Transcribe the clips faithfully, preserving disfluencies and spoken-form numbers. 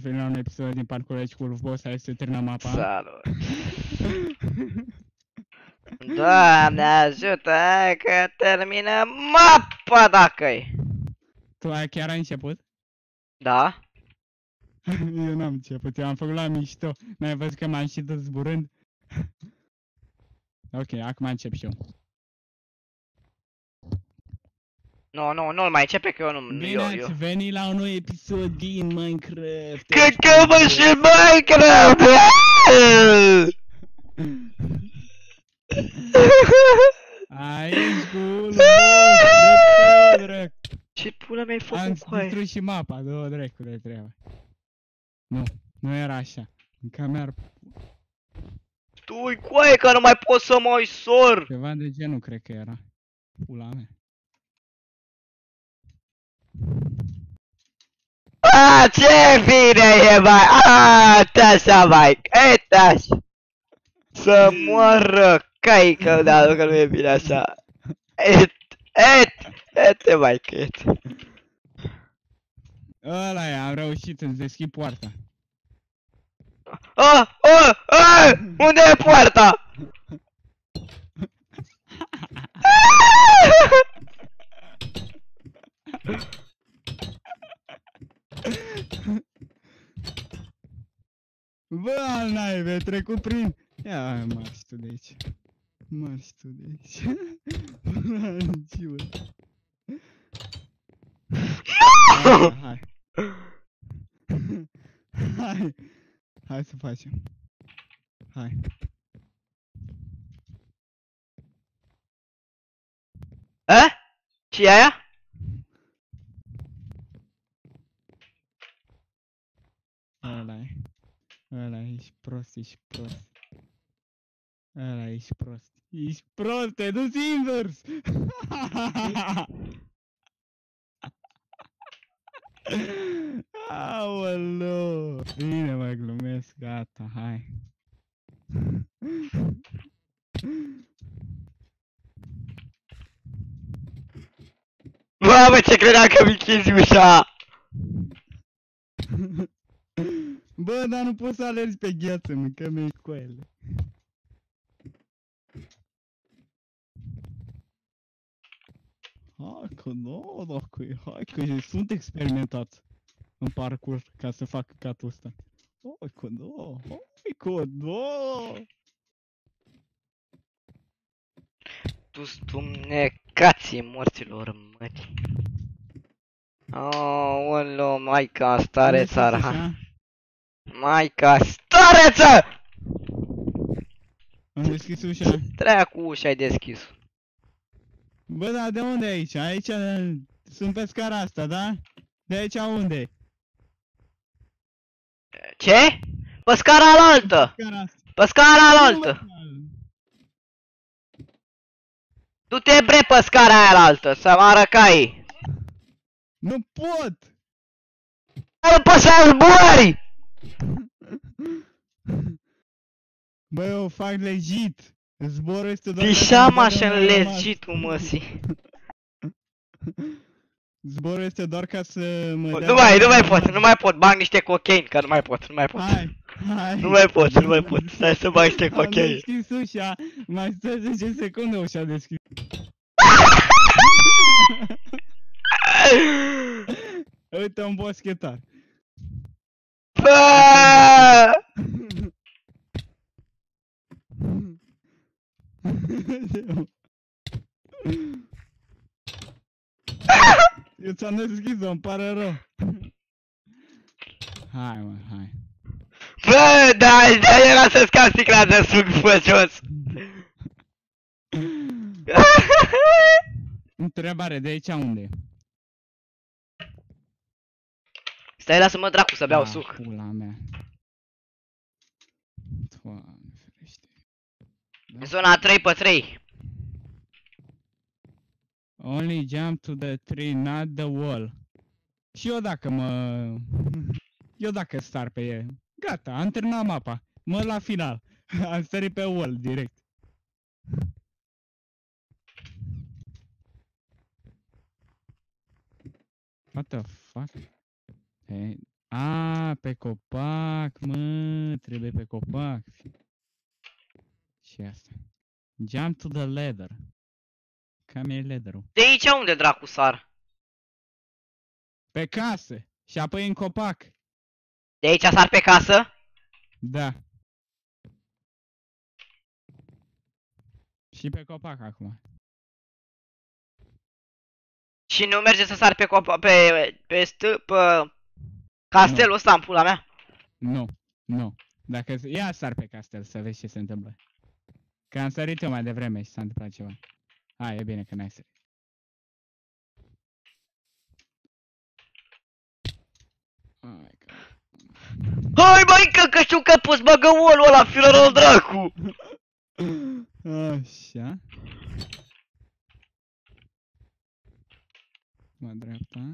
ați venit la un episod din Parcul aici cu Wolf Boss, hai să terminăm mapa. Salut! Doamne ajută, hai că termină mapa dacă-i! Tu ai chiar ai început? Da? Eu n-am început, eu am făcut la mișto. N-ai văzut că m-am și dus zburând? Ok, acum încep și eu. Nu, nu, nu-l mai începe că eu nu... Bine eu, ați eu. venit la un nou episod din Minecraft. Cât că mă și Minecraft! Aici cu Wolf Boss, de drag. Ce pula mea ai Am făcut cu aia? distrus și mapa, două dracu de treabă. Nu, nu era așa. Încă mi-ar... Tu-i cu aia că nu mai pot să mai sor! Ceva de genul cred că era. Pula mea. A, ce bine e, mai! A, așa, mai! Uite așa! Să moară caică, dar că nu e bine așa. Et, et, et, mai cât. Ăla e, am reușit, îți deschid poarta. Ah, ah, ah! Unde e poarta? Bă, al naibe, trecut prin... Ia, marci tu de aici. Marci tu de aici. Hai, hai. Hai. Hai să facem. Hai. A? Ce e aia? Ăla e. Ăla e, ești prost, ești prost. Ăla e, ești prost. Ești prost, te duci invers! Aoleu! Bine, mă glumesc, gata, hai. Mamă, ce credeam că mi închizi ușa! Bă, dar nu poți să alergi pe gheață, mâncăm-i coele. Hai că nu, dacă e, hai că sunt experimentat în parcurs ca să fac catul ăsta. Hai că nu, hai că nu. Tu-s dumnecații morților, mătii. Aoleu, maica stare țara. Maica stareță! Am deschis ușa. Dracu ușa ai deschis. Bă, dar de unde e aici? Aici sunt pe scara asta, da? De aici unde? Ce? Pe scara alaltă! Scara asta. Pe scara alaltă! Du-te bre pe scara aia alaltă, să mă arăcai! Nu pot! Nu poți să zbori! Bă, eu fac legit. Zborul este doar... Pișam așa în legitul, măsii. Zborul este doar ca să mă dea... Nu mai, nu mai pot, nu mai pot, bag niște cocaine, că nu mai pot, nu mai pot. Hai, hai. Nu mai pot, nu mai pot, stai să bag niște Am cocaine. deschis ușa, mai stă zece secunde ușa deschis. Uite un boschetar. Bă! Eu ți-am deschis-o, îmi pare rău. Hai, mă, hai. Bă, da, da, era să scap sticla de suc pe jos. Întrebare, de aici unde? Stai, lasă-mă dracu să beau Ah, suc. Pula mea. Doamne ferește. În zona trei pe trei. Only jump to the tree, not the wall. Și eu dacă mă... Eu dacă star pe el. Gata, am terminat mapa. Mă la final. Am sărit pe wall direct. What the fuck? Hey, A, pe copac, mă, trebuie pe copac. Și asta. Jump to the ladder. Cam e ladder-ul. De aici unde dracu sar? Pe casă. Și apoi în copac. De aici sar pe casă? Da. Și pe copac acum. Și nu merge să sar pe copa, pe, pe stâlp, pe castelul ăsta în pula mea? Nu, nu. Dacă ia sar pe castel să vezi ce se întâmplă. Că am sărit eu mai devreme și s-a întâmplat ceva. A, e bine că n-ai sărit. Hai că... Hai maică, că știu că poți băgă olul ăla, filărul dracu! Așa. Mă dreapta.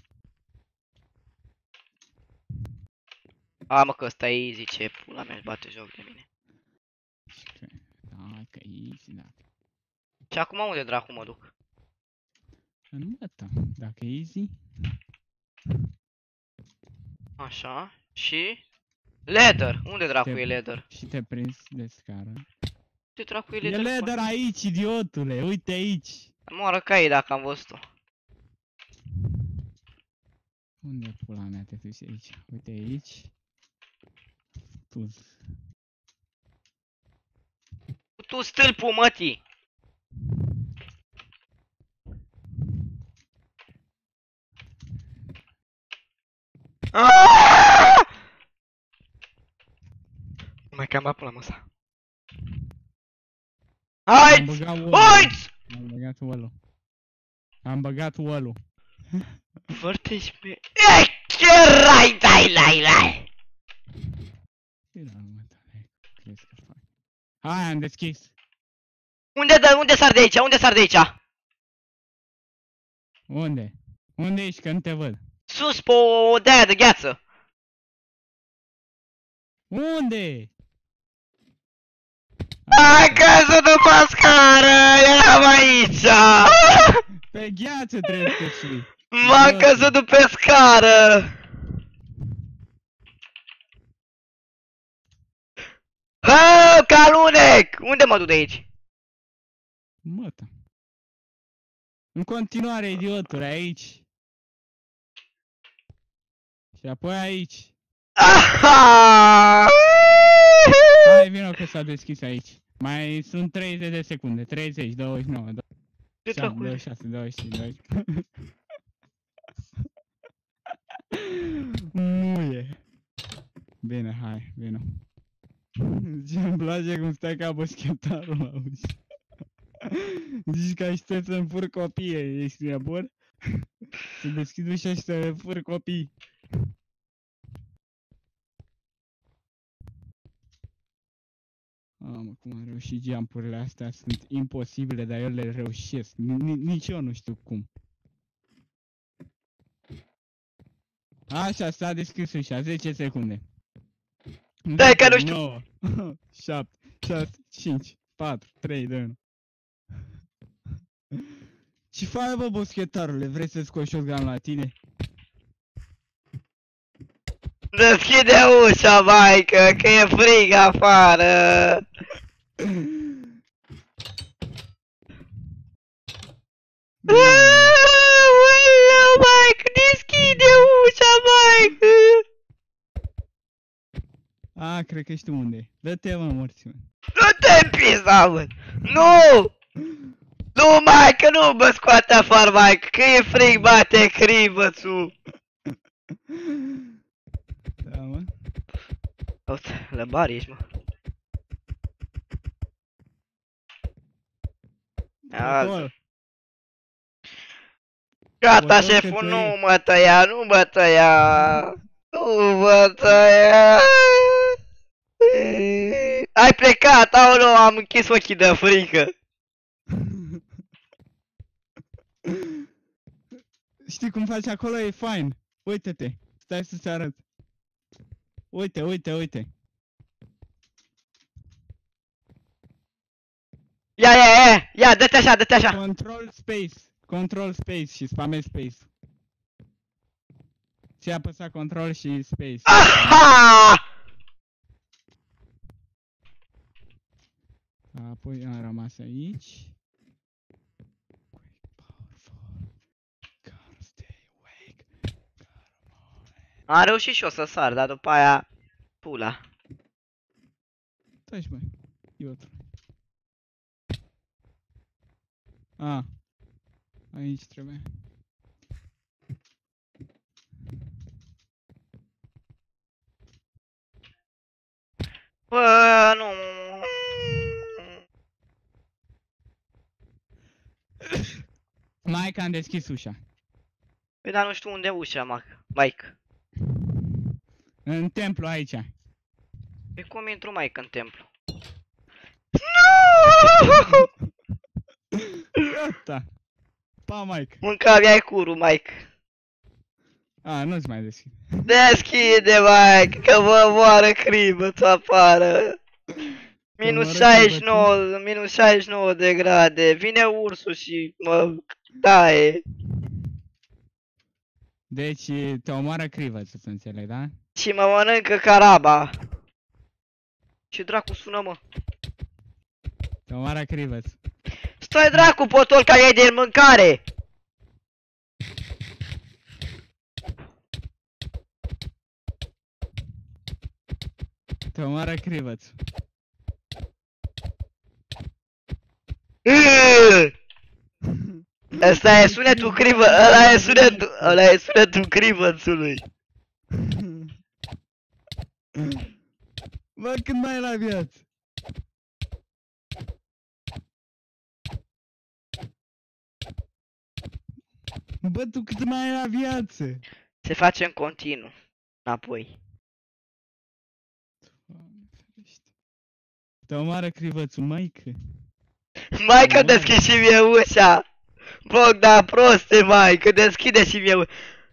A, mă, că ăsta e easy, ce pula mea, își bate joc de mine. Da, că e easy, da. Și acum unde dracu mă duc? În mătă, dacă e easy. Așa, și... Leather, unde dracu Te- e leather? Și te prins de scară. Unde dracu e E leather? ladder aici, idiotule, uite aici. Moară ca ei dacă am văzut-o. Unde pula mea te duci aici? Uite aici. Tu. Tu stâlpul mătii! Aaaa! Mai cam apă la măsa. Am Haiți! băgat wall-ul. Haiți! Am băgat wall-ul. Am băgat wall-ul. Foarte șme... E, ce rai, dai, lai, lai! Crezi că fac. Hai, am deschis. Unde dă, unde sar de aici? Unde sar de aici? Unde? Unde ești că nu te văd? Sus pe o de-aia de gheață. Unde? Ai căzut după scară, eram aici! Pe gheață trebuie să știi. M-am căzut după scară! Ha, calunec! Unde mă duc de aici? Măta. În continuare, idiotule, aici. Și apoi aici. Aha! Hai, vină că s-a deschis aici. Mai sunt treizeci de secunde. treizeci, douăzeci și nouă, Ce dracu douăzeci și șase, douăzeci și cinci, douăzeci. Muie. Bine, hai, vină. Ce-mi place cum stai ca boschetarul la ușă. Zici că aștept să-mi fur copii, ești nebun? Să deschid ușa și să fur copii. Mamă, cum am reușit jump-urile astea, sunt imposibile, dar eu le reușesc. Nici eu nu știu cum. Așa, s-a deschis ușa, zece secunde. Dai că nu știu. nouă, șapte, șase, cinci, patru, trei, doi, unu. Ce faci, bă, boschetarule? Vrei să scoți shotgun la tine? Deschide ușa, maică, că e frig afară! Aoleu, maică, deschide ușa, maică! A, cred că știu unde. Dă-te, mă, morți, mă. Nu te pisa, mă! Nu! Nu, maică, nu mă scoate afară, maică, că e frig, bate cribățul! Da, mă. Uite, lăbar ești, mă. Acolo. Gata, Bătău șeful, că tu nu e. mă tăia, nu mă tăia! Nu mă tăia! Ai plecat, aoleu, am închis ochii de frică! Știi cum faci acolo? E fain. Uite-te. Stai să-ți arăt. Uite, uite, uite. Ia, ia, ia, ia, dă-te așa, dă-te așa! Control space. Control space și spamezi space. ți-ai apăsat control și space. Aha! Apoi am rămas aici. Am reușit și eu să sar, dar după aia... Pula. Taci, băi. Eu A. Aici trebuie. Bă, nu... Mike, am deschis ușa. Păi, dar nu știu unde e ușa, Mac. Mike. În templu, aici. Păi cum intru, Mike, în templu? Gata. Pa, Mike. Mânca mi-ai curul, Mike. A, nu-ți mai deschid. Deschide, Mike, că vă moară cribățul afară. Minus șaizeci și nouă, minus șaizeci și nouă de grade. Vine ursul și mă taie. Deci te omoară crivățul, să înțeleg, da? Și mă mănâncă caraba. Ce dracu sună, mă? Te omoară crivățul. Stai dracu, potol, că e de mâncare! Te omoară crivățul. Ăsta e sunetul crivă, ăla e sunetul, ăla e sunetul crivățului. Bă, când mai e la viață? Bă, tu cât mai e la viață? Se face în continuu. Înapoi. Te omoară crivățul, maică. Maică, deschide și mie ușa! Bogdan, proste, maică, deschide și mie ușa!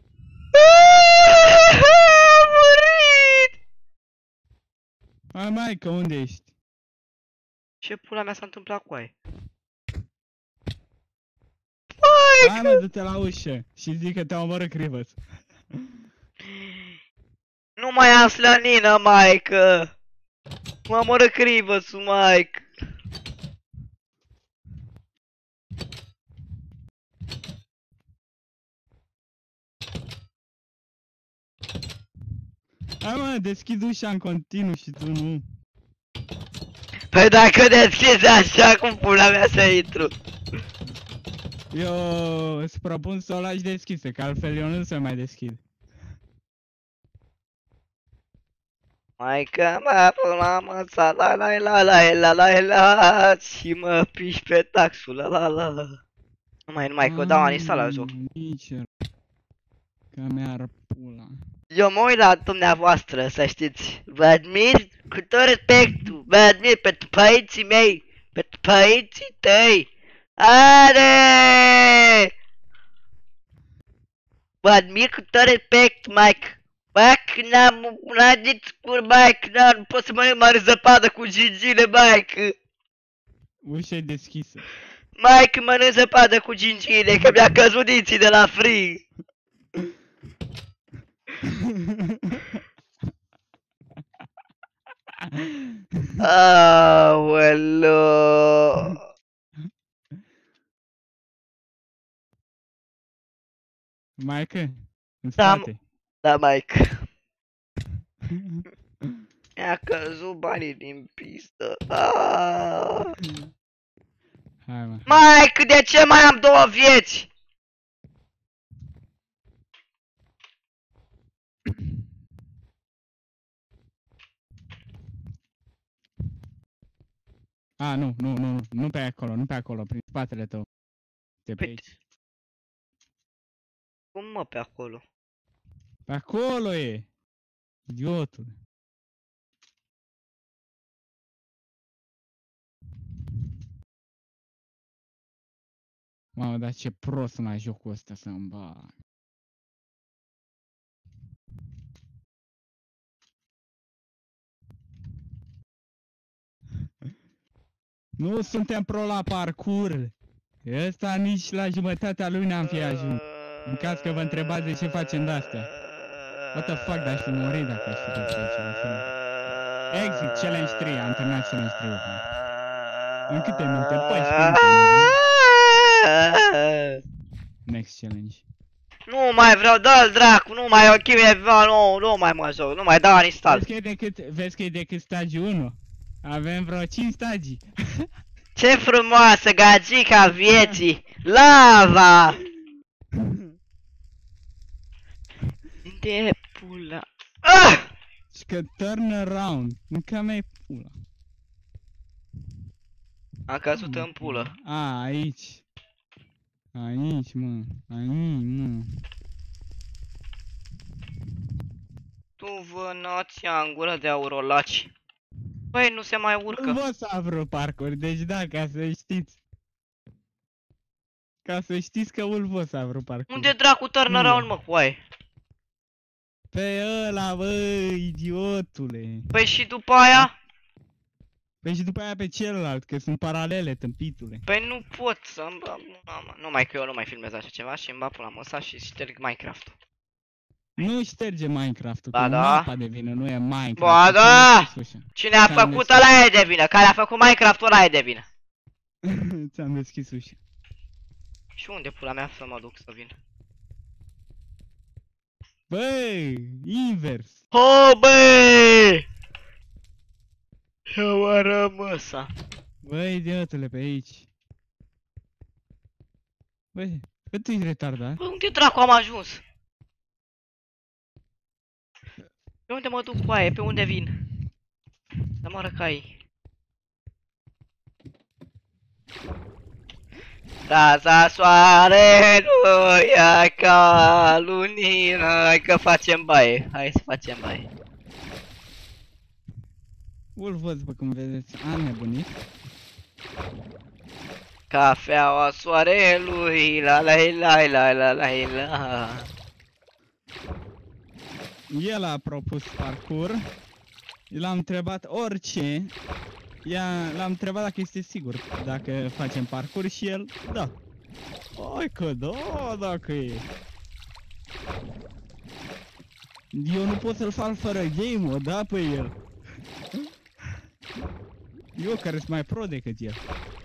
Am murit! Hai, maică, unde ești? Ce pula mea s-a întâmplat cu aia? Hai, mă, du-te la ușă și zic că te omoră crivățul. Nu mai am slănină, maică! Mă omoră crivățul, maică! Hai, mă, deschid ușa în continuu și tu nu. Păi dacă deschizi așa, cum pula mea să intru? Eu îți propun să o lași deschisă, că altfel eu nu se mai deschid. Maică mea, pula mă, sa la la la la la la la și mă piși pe taxul, la la la la. Nu mai, nu mai, că o dau anista la joc. Nici că mi-ar pula. Eu mă uit la dumneavoastră, să știți. Vă admir cu tot respectul, vă admir pentru părinții mei, pentru părinții tăi. Are! Vă admir cu tot respect, Mike. Mike, n-am, n-am zis cur, Mike, n-am, nu pot să mănânc mare zăpadă cu gingile, Mike. Ușa e deschisă. Mike, mănânc zăpadă cu gingile, că mi-a căzut dinții de la frig. Aoleu. Maică, în Da, spate. Da, Mike. Mi-a căzut banii din pistă. Ah. Hai, mă. Mike, de ce mai am două vieți? A, nu, nu, nu, nu, nu pe acolo, nu pe acolo, prin spatele tău. Te pe Păi- aici. Cum mă pe acolo? Pe acolo e! Idiotul. Mamă, dar ce prost mai jocul ăsta să-mi bag. Nu suntem pro la parcurs. Ăsta nici la jumătatea lui n-am fi ajuns. În caz că vă întrebați de ce facem de-astea. What the fuck, dar aș fi murit dacă aș fi făcut ceva film. Exit Challenge trei, am terminat Challenge trei. În câte minute? paisprezece minute. Next challenge. Nu mai vreau, dă-l dracu, nu mai chive, nu, nu mai mă joc, nu mai dau uninstall. Vezi că e decât, vezi că e decât stagiul unu? Avem vreo cinci stagii. Ce frumoasă gagica vieții! Lava! De pula. Ah! Și că turn around. Încă mea-i pula. Am căzut în pulă. A, aici. Aici, mă. Aici, mă. Tu vânația în gură de aurolaci. Băi, nu se mai urcă. Nu să am vreo parcuri, deci da, ca să știți. Ca să știți că ulvă să am vreo parcuri. Unde dracu turn around, mă, coaie? Pe ăla, bă, idiotule. Păi și după aia? Păi și după aia pe celălalt, că sunt paralele, tâmpitule. Păi nu pot să-mi bag, nu mai că eu nu mai filmez așa ceva și îmi bag pula măsa și șterg Minecraft-ul. Nu șterge Minecraft-ul, ba că da. mapa de vină, nu e Minecraft. Ba da! Cine a făcut ăla e de vină, care a făcut Minecraft-ul ăla e de vină. Ți-am deschis ușa. Și unde pula mea să mă duc să vin? Băi, invers. Ho, băi! Eu a rămăsa. Băi, idiotule, pe aici. Băi, bă, tu ești retardat? Bă, unde dracu am ajuns? Pe unde mă duc cu aia? Pe unde vin? Să mă răcai. Raza soarelui e ca lunină, hai că facem baie, hai să facem baie. Ulvă, după cum vedeți, am nebunit. Cafeaua soarelui, la la la la la la la. El a propus parcur. L-am întrebat orice. L-am întrebat dacă este sigur dacă facem parcur și el, da. Hai că da, dacă e. Eu nu pot să-l fac fără game-ul, da pe el. Eu care sunt mai pro decât el.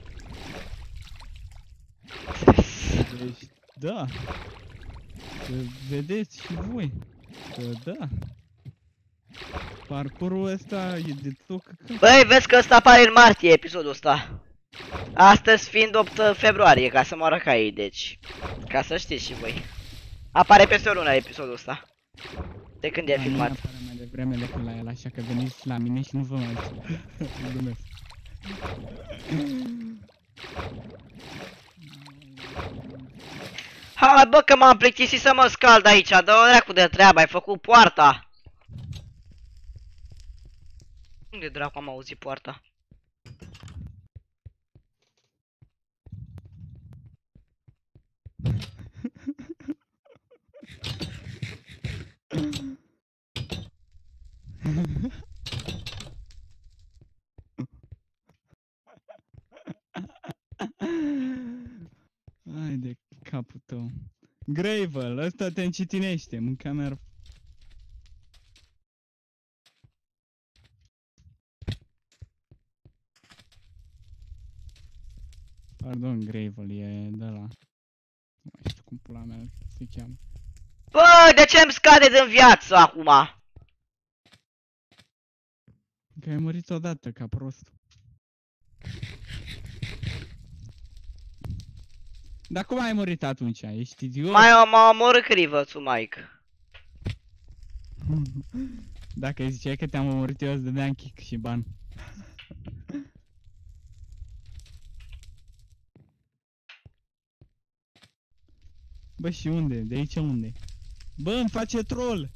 Deci, da. Să vedeți și voi. Că da. Parcurul ăsta e de tot căcat. Băi, vezi că ăsta apare în martie episodul ăsta. Astăzi fiind opt februarie, ca să mă răcai, deci. Ca să știți și voi. Apare peste o lună episodul ăsta. De când e filmat. Apare mai devreme decât la el, așa că veniți la mine și nu vă mai glumesc. Hai bă că m-am plictisit să mă scald aici, dă-o dracu de treabă, ai făcut poarta. Unde dracu am auzit poarta? Hai de capul tău. Gravel, ăsta te încetinește, mânca mea. Pardon, Gravel, e de la... Nu mai știu cum pula mea se cheamă. Bă, de ce îmi scade din viață acum? Că ai murit odată, ca prost. Dar cum ai murit atunci? Ești idiot? Mai m-a omorât crivățul, Mike. Dacă îi ziceai că te-am omorât, eu îți dădeam kick și ban. Bă, și unde? De aici unde? Bă, îmi face troll!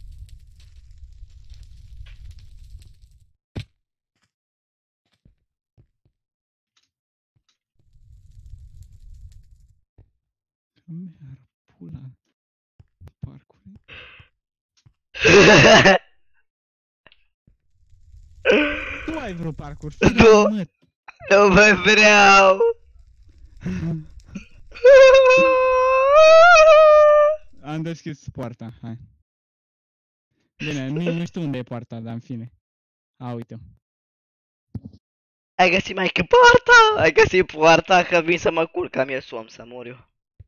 Meră, pula. Parcul. Tu ai vreo parcurs? Nu. Nu mai vreau. Am deschis poarta, hai. Bine, nu, nu știu unde e poarta, dar în fine. A, uite-o. Ai găsit mai că poarta? Ai găsit poarta că vin să mă culc, că mi-e somn să mor eu.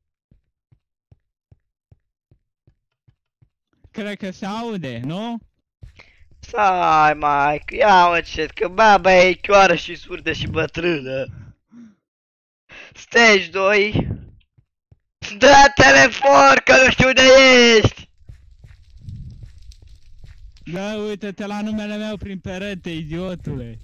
Cred că se aude, nu? Stai, mai, ia mă ce, că baba e chioară și surdă și bătrână. Stage doi. Dă telefon, că nu știu unde ești! Da, uite-te la numele meu prin perete, idiotule.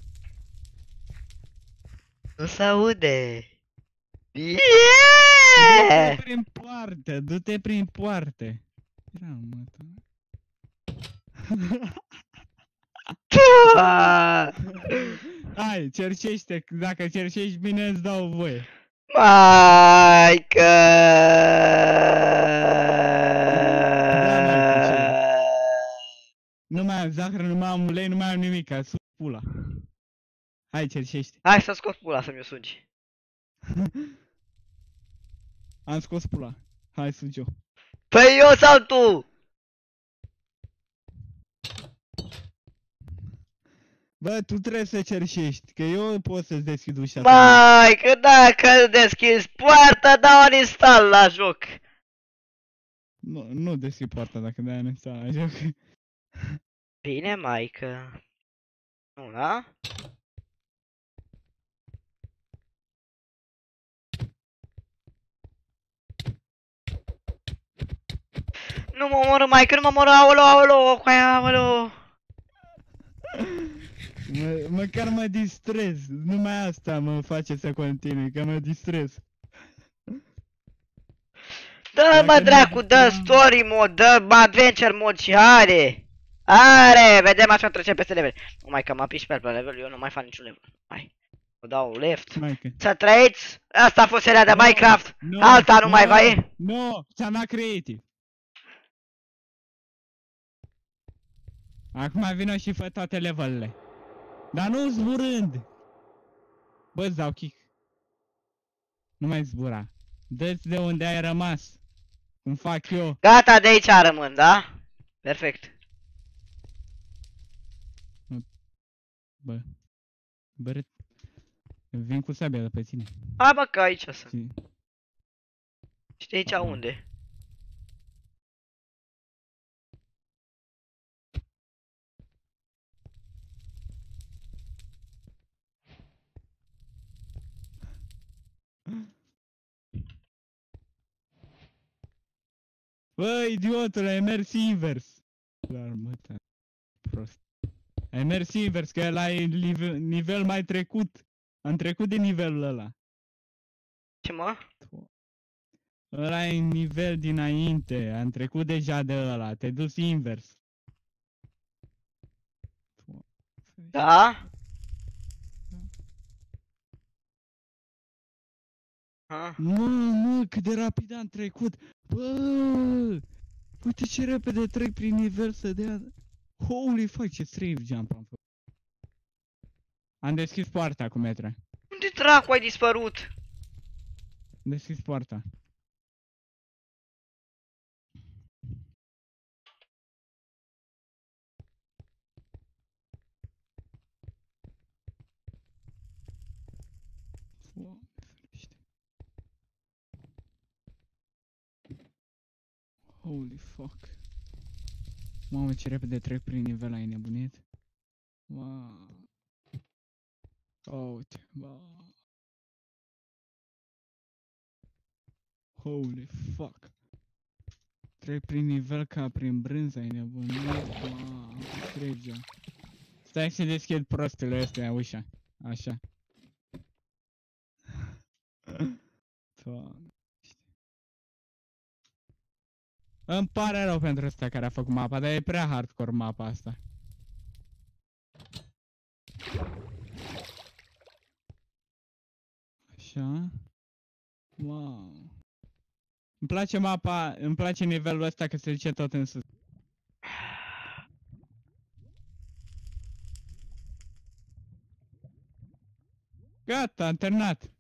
Nu se aude. Du-te Yeah! prin poartă, du-te prin poartă. Era, mă, Ah! hai, cerșește, dacă cerșești bine îți dau voie. Maică! Nu mai am zahăr, nu mai am ulei, nu mai am nimic, sus pula. Hai, cerșește. Hai să scot pula să mi-o sugi. Am scos pula. Hai, sugi-o. Păi eu sau tu? Bă, tu trebuie să cerșești, că eu pot să-ți deschid ușa. Mai, că dacă deschizi poarta, dau uninstall la joc. Nu, nu deschid poarta dacă de-aia nu stai la joc. Bine, maică. Nu, da? Nu mă omoră, maică, nu mă omoră, aolo, aolo, coaia, aolo. Mă, măcar mă distrez, numai asta mă face să continui, că mă distrez. Dă mă dracu, dă story mod, dă adventure mod și are. Are, vedem așa trecem peste level. Nu mai că m-a piși pe level, eu nu mai fac niciun level. Hai, o dau left. Maică. Să trăiți, asta a fost seria de No, Minecraft, no, alta nu no, mai va e. Nu, ți-am dat creative. Acum vină și fă toate levelele. Dar nu zburând. Bă, îți dau kick. Nu mai zbura. Dă-ți de unde ai rămas. Cum fac eu. Gata, de aici rămân, da? Perfect. Bă. Bă, vin cu sabia de pe tine. Hai bă, că aici sunt. Și... Știi aici unde? Bă, idiotule, ai mers invers. Dar mă, prost. Ai mers invers, că ăla e nivel, nivel mai trecut. Am trecut de nivelul ăla. Ce mă? Ăla e nivel dinainte. Am trecut deja de ăla. Te dus invers. Da? Ha? Nu, nu, cât de rapid am trecut. Bă, uite ce repede trec prin nivel să dea. Holy fuck, ce strave jump am făcut. Am deschis poarta cu metre. Unde dracu ai dispărut? Am deschis poarta. Holy fuck. Mamă, ce repede trec prin nivel, ai nebunit? Wow. Uite, wow. Holy fuck. Trec prin nivel ca prin brânză, ai nebunit? Wow, trece. Stai să deschid prostele astea ușa. Așa. Doamne. Îmi pare rău pentru ăsta care a făcut mapa, dar e prea hardcore mapa asta. Așa. Wow. Îmi place mapa, îmi place nivelul ăsta că se duce tot în sus. Gata, am terminat.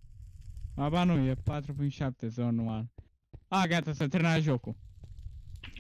Aba nu, e patru punct șapte zonul unu. A, gata, s-a terminat jocul.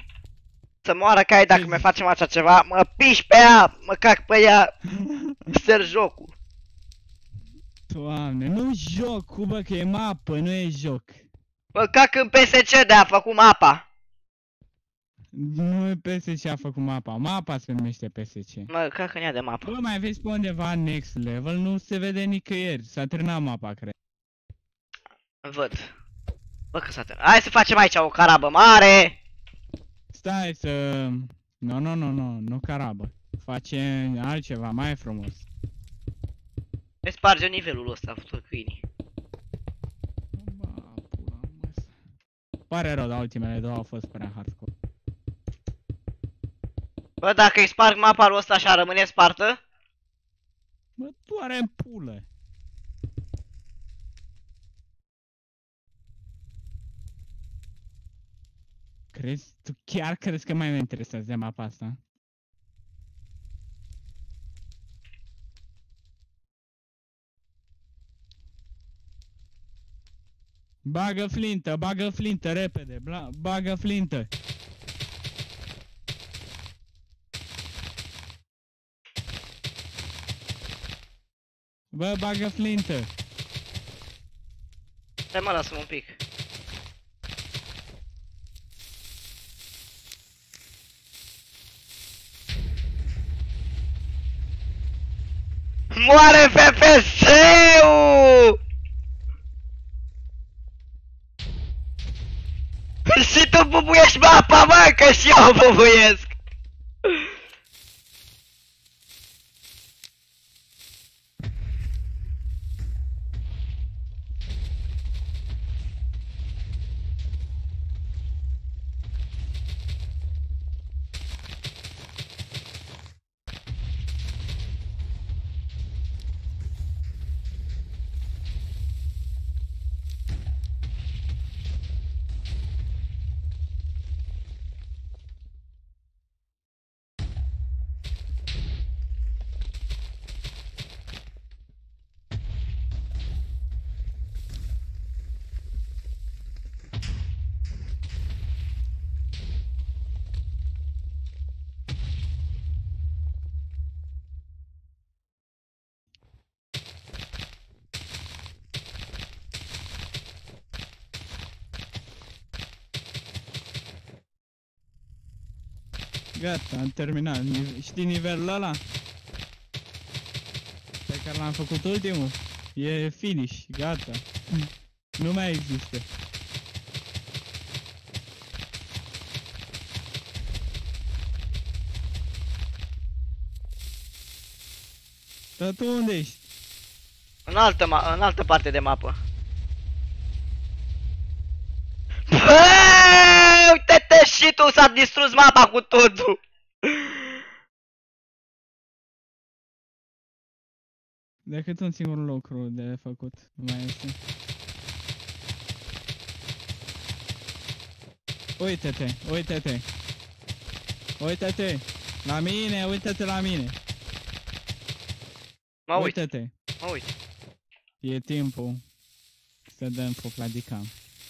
Să moară cai dacă mai facem așa ceva. Mă piși pe ea, mă cac pe ea. Ser jocul. Doamne, nu joc, bă, că e mapă, nu e joc. Mă cac în P S C de a făcut mapa. Nu e P S C a făcut mapa, mapa se numește P S C. Mă cac în ea de mapă. Bă, mai vezi pe undeva next level, nu se vede nicăieri, s-a terminat mapa, cred. Văd. Bă, că s-a terminat. Hai să facem aici o carabă mare. Stai să... Nu, nu, nu, nu, nu carabă. Face altceva mai frumos. Ne sparge nivelul ăsta, făcut câinii. Ba, pula mă. Pare rău, dar ultimele două au fost prea hardcore. Bă, dacă îi sparg mapa lui ăsta așa, rămâne spartă? Bă, doare în pulă. Crezi? Tu chiar crezi că mai mă interesează de mapa asta? Bagă flintă, bagă flintă, repede, bla, bagă flintă. Bă, bagă flintă. Stai mă, lasă-mă un pic. Moare F P S-ul! Și tu bubuiești mapa, mă, că și eu bubuiesc! Gata, am terminat. Nive știi nivelul ăla? Pe care l-am făcut ultimul? E finish, gata. Nu mai există. Dar tu unde ești? În altă, ma în altă parte de mapă. Bă, uite-te și tu, s-a distrus mapa cu totul. Decât un singur lucru de făcut, nu mai este. Uite-te, uite-te. Uite-te. La mine, uite-te la mine. Mă uit, Uite-te. mă uit. E timpul să dăm foc la dicam.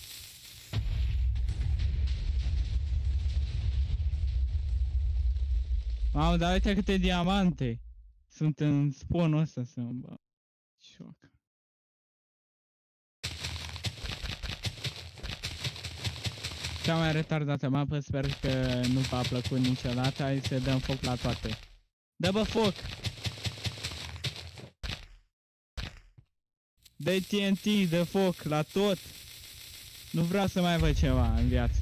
Mamă, dar uite câte diamante sunt în spawnul ăsta să mă bag. Șoc. Cea mai retardată mapă, sper că nu v-a plăcut niciodată. Hai să dăm foc la toate. Dă bă foc! Dă T N T, dă foc la tot! Nu vreau să mai văd ceva în viață.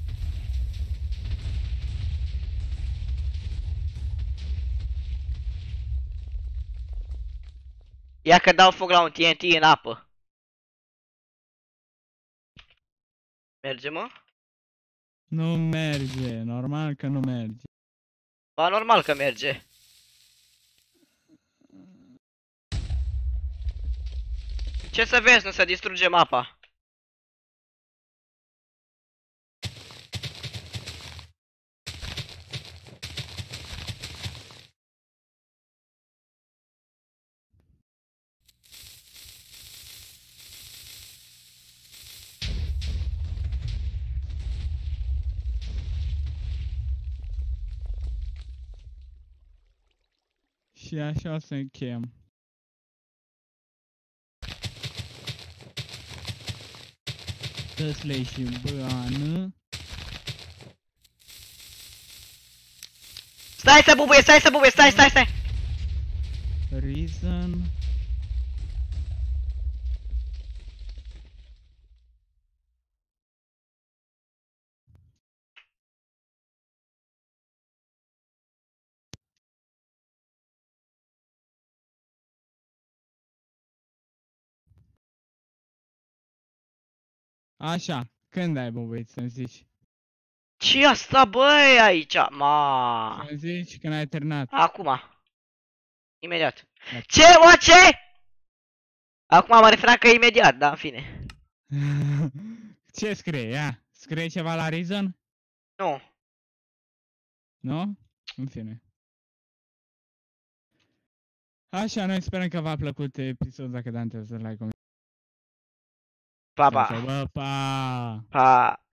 Ia că dau foc la un T N T în apă. Merge, mă? Nu merge, normal că nu merge. Ba, normal că merge. Ce să vezi, nu se distruge mapa. Și așa o să încheiem. Dă-slay și bană. Stai să bubuie, stai să bubuie, stai, stai, stai! Reason. Așa, când ai bubuit să-mi zici? Ce asta, băi, aici? Ma. Să-mi zici când ai terminat. Acum. Imediat. Da. Ce, mă, ce? Acum mă referam că imediat, da, în fine. Ce scrie? Ia, scrie ceva la Reason? Nu. Nu? În fine. Așa, noi sperăm că v-a plăcut episodul, dacă da, să like, Pa, pa. pa, pa. Pa.